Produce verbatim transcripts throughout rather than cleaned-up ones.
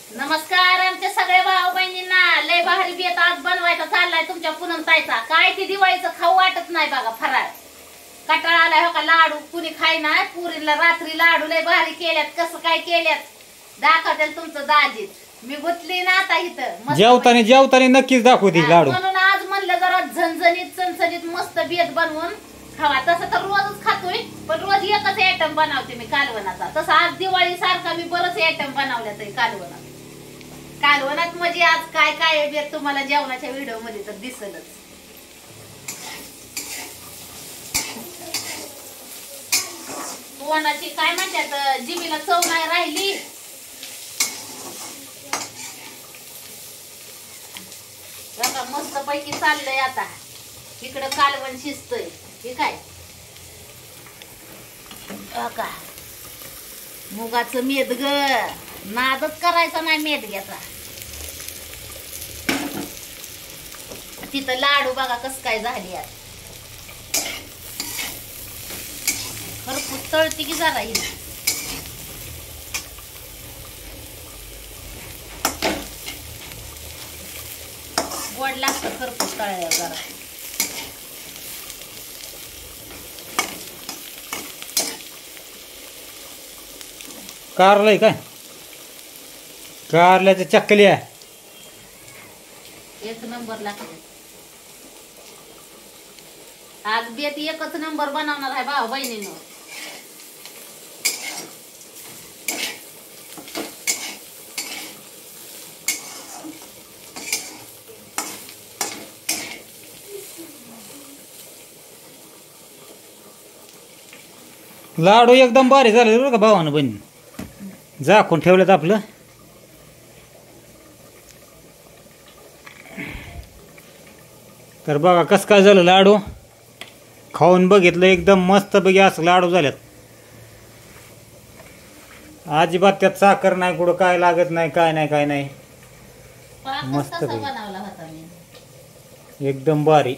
नमस्कार आमच्या सगळ्या भाऊ बहिणींना. लय भारी बेत आज बनवायचा चाललाय तुमच्या पुनम ताईचा. काय ती दिवाळीचं खाऊ वाटत नाही बघा. फराळ कटाळा आलाय हो का. लाडू कुणी खाय ना. पुरीला रात्री लाडू लय भारी केल्यात. कसं काय केल्यात दाखवतील तुमचं दाजीत. मी गुतली ना आता इथं जेवताना जेवताना नक्कीच दाखवते लाडू. म्हणून आज म्हणलं जरा झणझणीत चणचणीत मस्त बेत बनवून खावा. तसं तर रोजच खातोय पण रोज एकच आयटम बनवते मी कालवणाचा. तसं आज दिवाळी सारखा मी बरंच आयटम बनवल्यात कालवणात. कालवणात म्हणजे आज काय काय बेत तुम्हाला जेवणाच्या व्हिडिओ मध्ये तर दिसलच. तोंडाची काय म्हणतात जिभेला चव नाही राहिली. बघा मस्त पैकी चाललंय आता. इकडं कालवण शिजतय. ठीक आहे बघा. मुगाचं मेद ग नादच करायचा नाही मेदग्याचा. तिथं लाडू बघा कस काय झाली आज. खरपूस तळती की जरा ही. गोड लागतं खरपूस तळल्या जरा. कारलंय काय कारल्याच्या चकल्या एक नंबर लागते. आज बेत एकच नंबर बनवणार आहे भाऊ बहिणीनं. लाडू एकदम भारी झाले बरं का भावानं बहिणी. झाकून ठेवलेत आपलं. तर बघा कसं काय झालं लाडू. खाऊन बघितलं एकदम मस्त पैकी असं लाडू झाल्यात. अजिबात त्यात साखर नाही कुठं काय लागत नाही काय नाही काय नाही. मस्त बनवला होता मी एकदम भारी.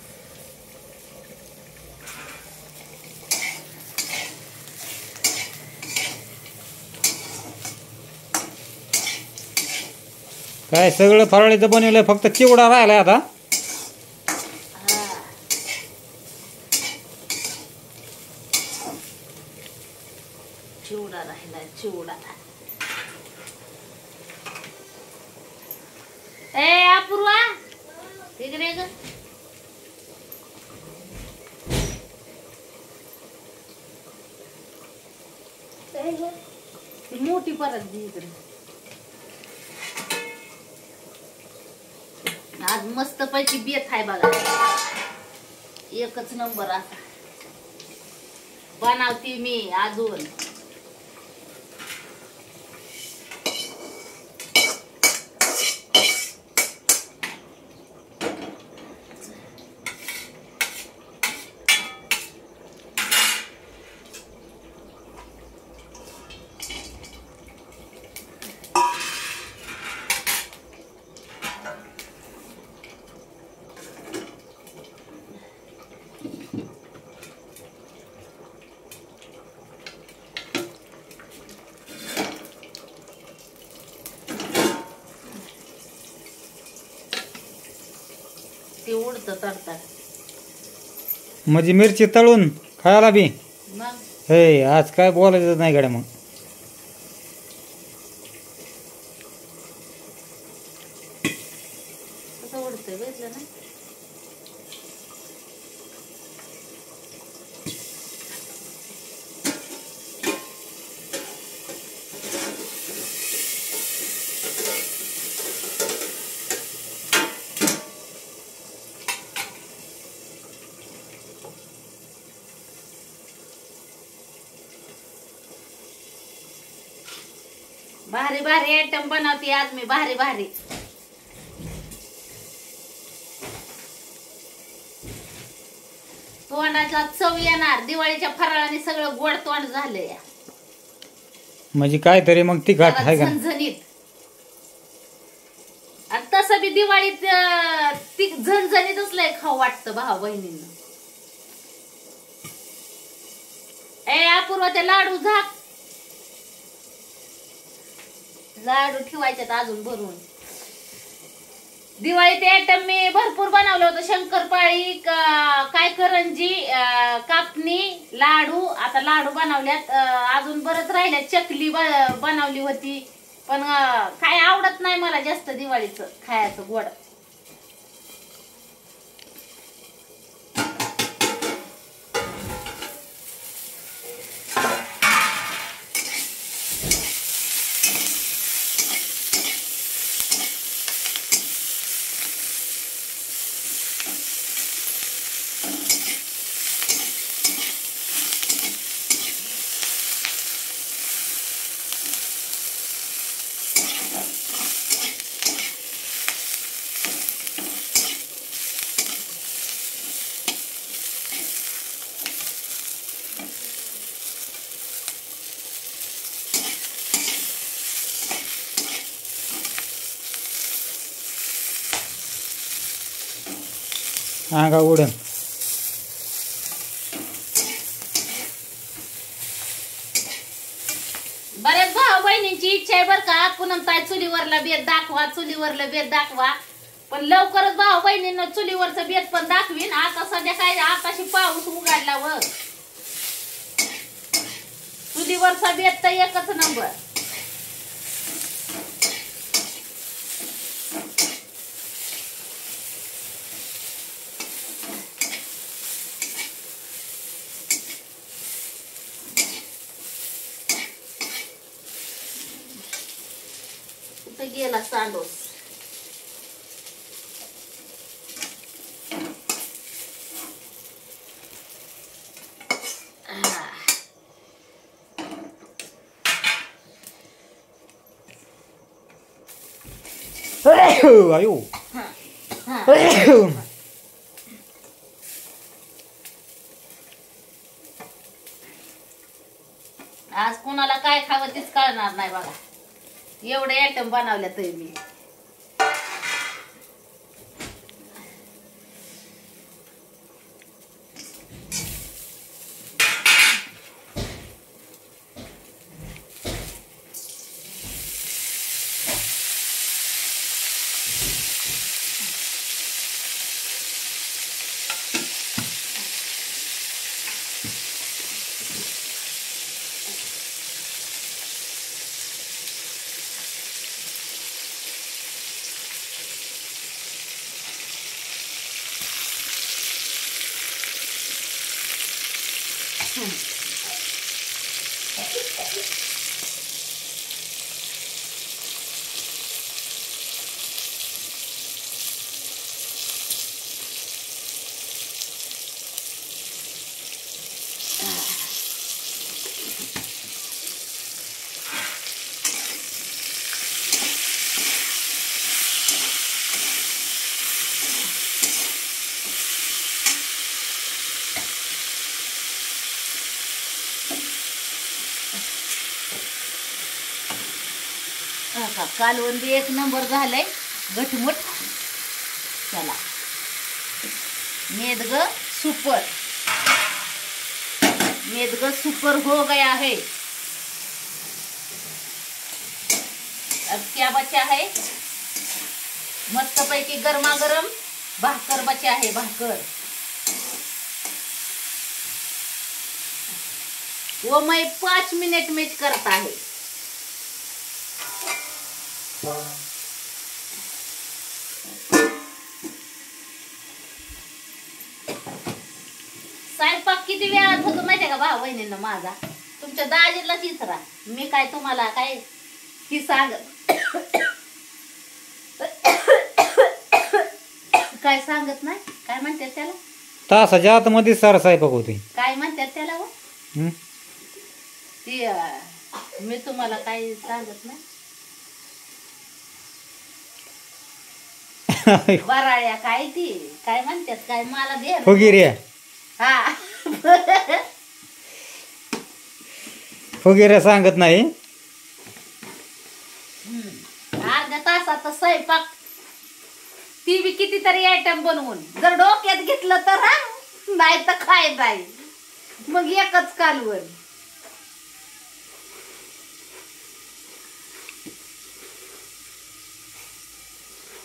काय सगळं फराळीचं बनवलंय फक्त चिवडा राहिलाय आता. चिवडा राहिला चिवडा. ए अपूर्वा इकडे ग. मोठी परत दे इकडे. आज मस्त पैकी बेत आहे बघा. एकच नंबर आता बनवते मी अजून. ते उडतं तडतात म्हणजे मिरची तळून खायला बी. मग हे आज काय बोलायचं नाही गड्या. मग कसं उडतंय बघितलं ना. भारी भारी आयटम बनवते आज मी. भारी भारी तोंडाचा चव येणार. दिवाळीच्या फराळाने सगळं गोड तोंड झालंय. म्हणजे काहीतरी मग तिखट आहे का झणझणीत. आणि तसं बी दिवाळीत ती झणझणीतच लय खाऊ वाटतं भाऊ बहिणींना. ए अपूर्वा ते लाडू झाक. लाडू ठेवायच्यात अजून भरून. दिवाळीत आयटम मी भरपूर बनवलं होतं. शंकरपाळी, काय करंजी, कापणी, लाडू. आता लाडू बनवल्यात. अजून बरंच राहिल्यात. चकली बनवली होती, पण काय आवडत नाही मला जास्त दिवाळीचं खायचं गोड. अंगा उडन. बऱ्याच भाऊ बहिणींची इच्छा आहे बर का, पूनम ताई चुलीवरला बेत दाखवा, चुलीवरला बेत दाखवा. पण लवकरच भाऊ बहिणींना चुलीवरचं बेत पण दाखवीन. आता सध्या काय आताशी पाऊस उघडला व चुलीवरचा बेत तर एकच नंबर. गेला सांडोस. आयो. आज कोणाला काय खावं तेच कळणार नाही बघा. एवढे आयटम बनवले तरी मी. कालवंदी एक नंबर झालंय गठमुट. चला मेदग सुपर, मेदग सुपर हो गया है. अब क्या बचा है? मस्त पैकी गरमा गरम भाकर बचा है. भाकर वो मैं पाँच मिनट में करता है. स्वयंपाक किती वेळात होतो माहितीये का भाऊ बहिणींना माझा? तुमच्या दाजीला चिचरा. मी काय तुम्हाला काय ही सांग काय सांगत नाही. काय म्हणतात त्याला? तासाच्या आतमध्ये सारा स्वयंपाक होते. काय म्हणतात त्याला हो? हम्म. ती मी तुम्हाला काय सांगत नाही. वराळ्या काय ती काय म्हणतात काय मला दे. फुगिऱ्या. हा फुगिऱ्या सांगत नाही. अर्ध्या तासात स्वयंपाक, ती बी कितीतरी आयटम बनवून. जर डोक्यात घेतलं तर हा, नाही तर काय नाही. मग एकच कालवण.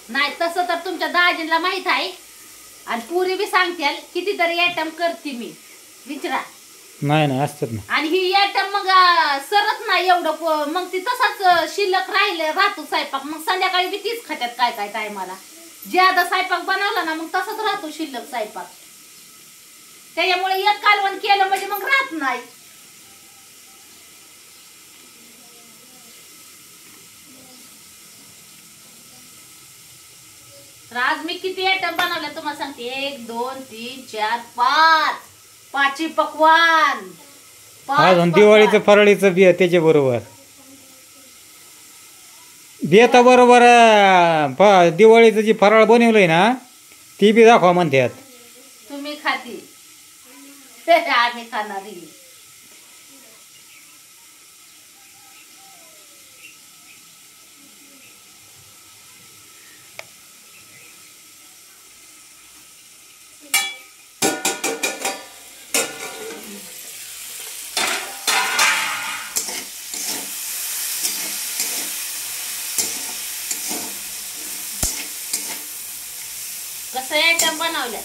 नाही तसं तर तुमच्या दाजीला माहित आहे आणि पुरी बी सांगतील कितीतरी आयटम करते मी विचारा. नाही नाही असतात ना. आणि ही आयटम मग अं, सरत नाही एवढं प- मग ती तसाच अं, शिल्लक राहिले राहतो स्वयंपाक. मग संध्याकाळी बी तीच खात्यात काय काय टायमाला. ज्यादा स्वयंपाक बनवला ना मग तसाच राहतो शिल्लक स्वयंपाक. त्याच्यामुळे एक कालवण केलं म्हणजे मग राहत नाही. तर आज मी किती आयटम बनवले तुम्हाला सांगते. एक दोन तीन चार पाच पाची पकवान. पाच अजून पकवान. दिवाळीचं फराळीचं बिया त्याच्या बरोबर बेता बरोबर दिवाळीचं जी फराळ बनवलंय ना ती बी दाखवा म्हणतात. तुम्ही खाती आम्ही खाणारी. कसं आयटम बनवल्या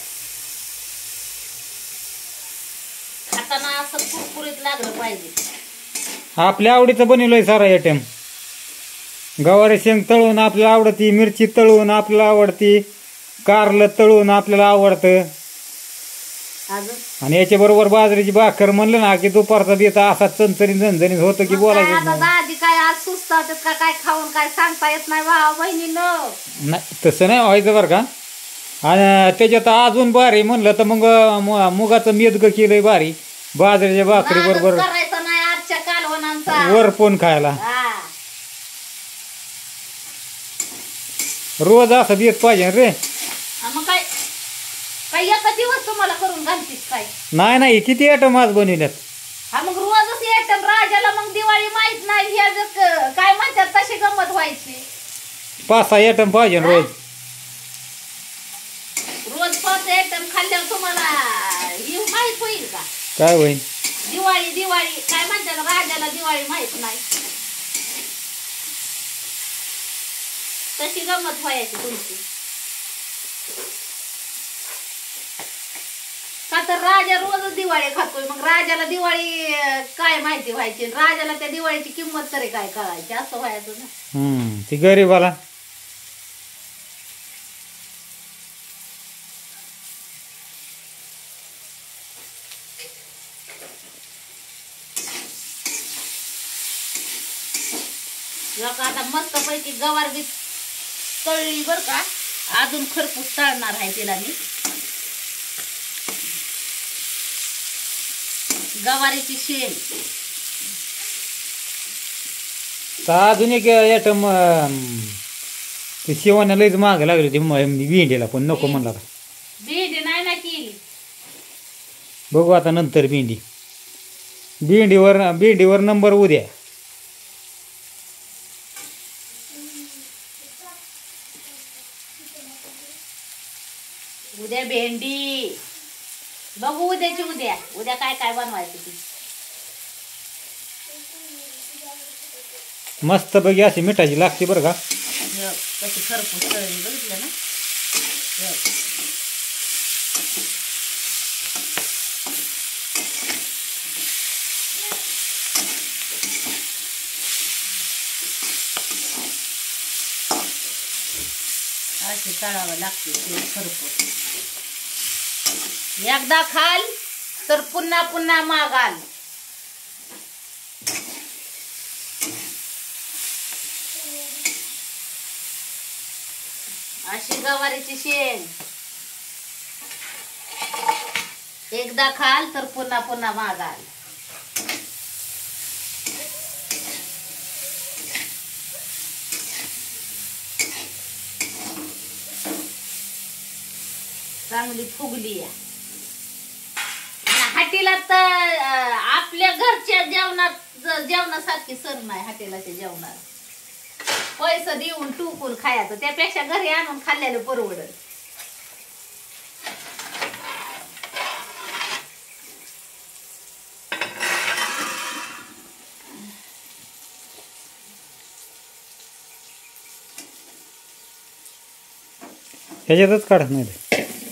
खाताना असं कुरकुरीत लागलं पाहिजे. आपल्या आवडीचं बनवलंय सारा आयटम. गवारी शेंग तळून आपल्याला आवडती, मिरची तळून आपल्याला आवडती, कारलं तळून आपल्याला आवडतं. अजून आणि याच्या बरोबर बाजरीची भाकर म्हणलं ना की दुपारचा बेता असा चणचणीत झणझणीत होतं की मग काय बोलायचं आता नाही. दाजी काय आज सुस्तावतात का काय खाऊन काय सांगता येत नाही भाऊ बहिणीनं. नाही तसं नाही व्हायचं बरं का. आणि त्याच्यात अजून भारी म्हणलं तर मग मु- मुगाचं मेदगं केलंय भारी बाजरीच्या भाकरी नादच बरोबर करायचं नाही आजच्या कालवणांचा. वरपून खायला. हा. रोज असं बेत पाहिजे रे. हा मग काय काय एका दिवस तुम्हाला करून घालतीस काय. नाही नाही किती आयटम आज बनवल्यात. हा मग रोजच आयटम. राजाला मग दिवाळी माहित नाही ह्या जर क- काय म्हणतात तशी गंमत व्हायची. पाच सहा आयटम पाहिजे रोज. रोज पाच आयटम खाल्ल्यावर तुम्हाला ही माहित होईल का काय होईल. दिवाळी दिवाळी काय म्हणतात राजाला दिवाळी माहित नाही. तशी गंमत व्हायची तुमची. का तर राजा रोजच दिवाळी खातोय. मग राजाला दिवाळी अं, काय माहिती व्हायची. राजाला त्या दिवाळीची किंमत तरी काय कळायची. असं व्हायचं ना. हम्म ती गरीबाला. लोक आता मस्त पैकी गवार बी तळली बर का. अजून खरपूस तळणार आहे तिला मी. गवारीची शेंग. तर अजून एक आयटम ते शिवाने लईच माग लागली होती म- भेंडीला पण नको म्हणला का. भेंडी नाही ना केली. बघू आता नंतर भेंडी. भेंडीवर भेंडीवर नंबर उद्या. उद्या भेंडी. बघू उद्याची उद्या. उद्या काय काय बनवायचं ती. मस्त बघी अशी मिठाची लागते बरं का. हे कशी खरपूस तळली बघितलं ना. हे. अशी तळावं लागते ते खरपूस. एकदा खाल तर पुन्हा पुन्हा मागाल. अशी गवारीची शेंग एकदा खाल तर पुन्हा पुन्हा मागाल. चांगली फुगली आहे. हाटीला तर अं, आपल्या घरच्या जेवणात जेवणासारखी सर नाही हाटेलाच्या जेवणात. पैसे देऊन टुकून खायचं त्यापेक्षा घरी आणून खाल्ल्याला परवडत. ह्याच्यातच काढत नाही ते.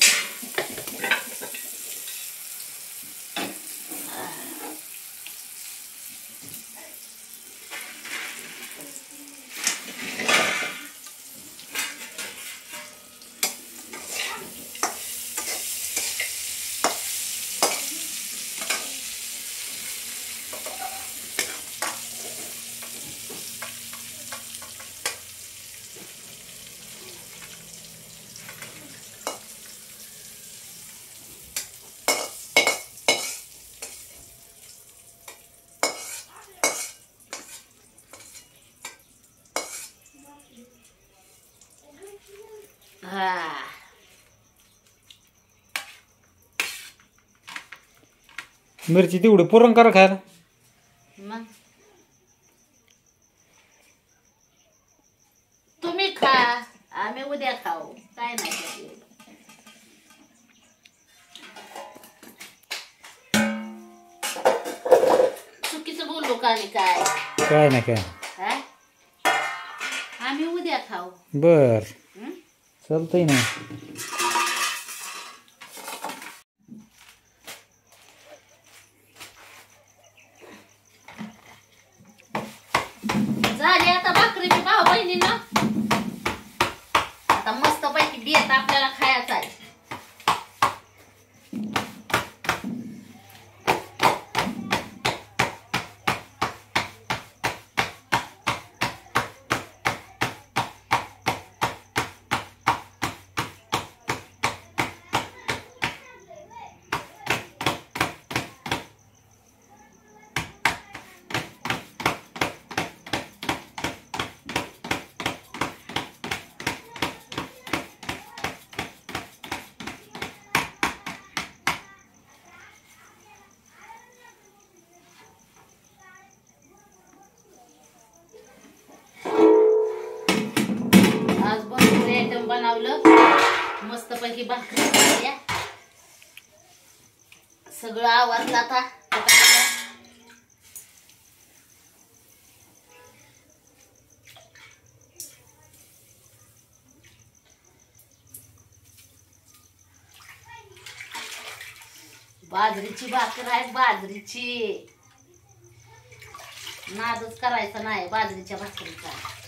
हा मिरची तेवढी पुरण करा खायला. मग तुम्ही खा, आम्ही उद्या खाऊ, काय नाही त्यात एवढं. चुकीचं बोललो का मी काय? काय नाही काय. हा? आम्ही उद्या खाऊ. बर हं? चालतंय ना. झाली आता भाकरी बी भाऊ बहिणींना. आता मस्त पैकी बेत आपल्याला खायचा आहे. आज भरपूर आयटम बनवलं, मस्त पैकी भाकरी झाल्या, सगळं आवरलं आता. बाजरीची भाकर आहे, बाजरीची नादच करायचा नाही बाजरीच्या भाकरीचा.